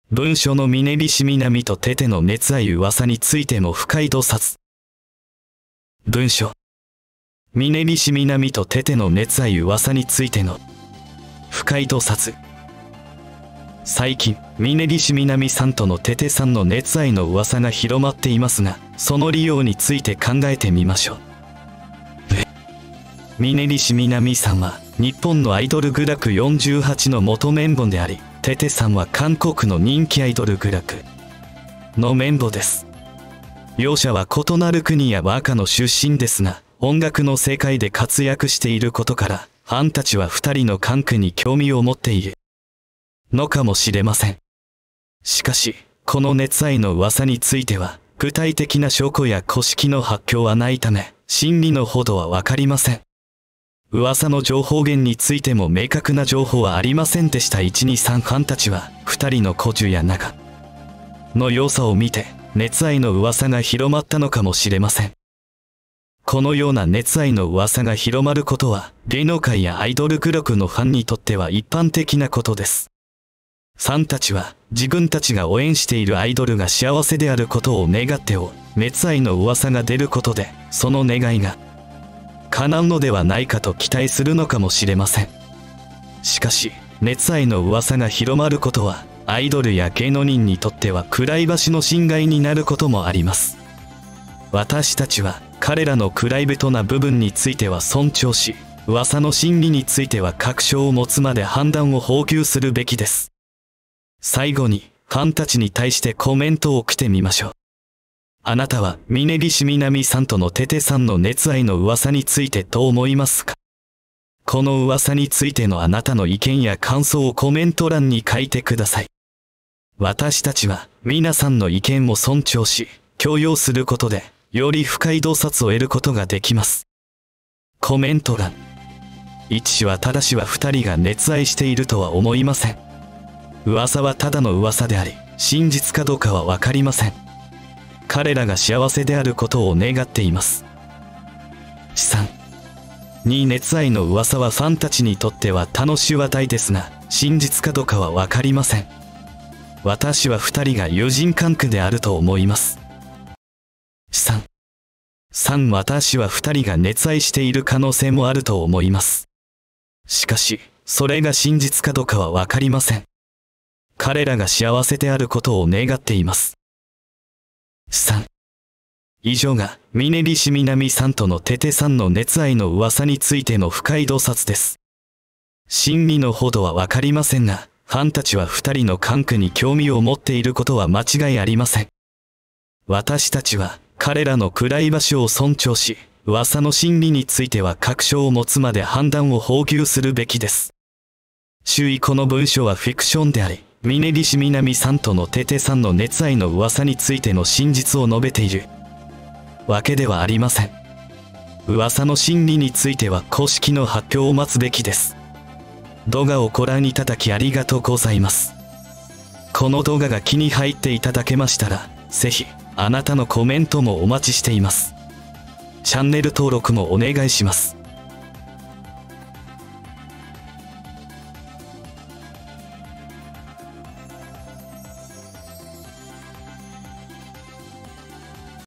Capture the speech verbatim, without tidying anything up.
文書の峯岸みなみとテテの熱愛噂についても深い洞察。文書。峯岸みなみとテテの熱愛噂についての深い洞察。最近、峯岸みなみさんとのテテさんの熱愛の噂が広まっていますが、その利用について考えてみましょう。峯岸みなみさんは、日本のアイドルグラクよんじゅうはちの元メンバーであり、テテさんは韓国の人気アイドルグラクのメンバーです。両者は異なる国や和歌の出身ですが、音楽の世界で活躍していることから、ファンたちは二人の関係に興味を持っているのかもしれません。しかし、この熱愛の噂については、具体的な証拠や公式の発表はないため、真偽のほどはわかりません。噂の情報源についても明確な情報はありませんでした。いちにさんファンたちは、二人の古樹や仲の良さを見て、熱愛の噂が広まったのかもしれません。このような熱愛の噂が広まることは、芸能界やアイドルグラクのファンにとっては一般的なことです。ファンたちは、自分たちが応援しているアイドルが幸せであることを願ってお、熱愛の噂が出ることで、その願いが、叶うのではないかと期待するのかもしれません。しかし、熱愛の噂が広まることは、アイドルや芸能人にとってはプライバシーの侵害になることもあります。私たちは、彼らのプライベートな部分については尊重し、噂の真偽については確証を持つまで判断を放棄するべきです。最後に、ファンたちに対してコメントを送ってみましょう。あなたは、峯岸みなみさんとのテテさんの熱愛の噂についてどう思いますか？この噂についてのあなたの意見や感想をコメント欄に書いてください。私たちは、皆さんの意見を尊重し、許容することで、より深い洞察を得ることができます。コメント欄。一はただしは二人が熱愛しているとは思いません。噂はただの噂であり、真実かどうかはわかりません。彼らが幸せであることを願っています。さんに熱愛の噂はファンたちにとっては楽しい話題ですが、真実かどうかはわかりません。私は二人が友人関係であると思います。さん、さん私は二人が熱愛している可能性もあると思います。しかし、それが真実かどうかはわかりません。彼らが幸せであることを願っています。さん以上が、峯岸みなみさんとのテテさんの熱愛の噂についての深い洞察です。真偽のほどはわかりませんが、ファンたちは二人の関係に興味を持っていることは間違いありません。私たちは、彼らのプライバシーを尊重し、噂の真理については確証を持つまで判断を放棄するべきです。注意この文章はフィクションであり、峯岸みなみさんとのテテさんの熱愛の噂についての真実を述べているわけではありません。噂の真理については公式の発表を待つべきです。動画をご覧いただきありがとうございます。この動画が気に入っていただけましたら、ぜひ、あなたのコメントもお待ちしています。チャンネル登録もお願いします。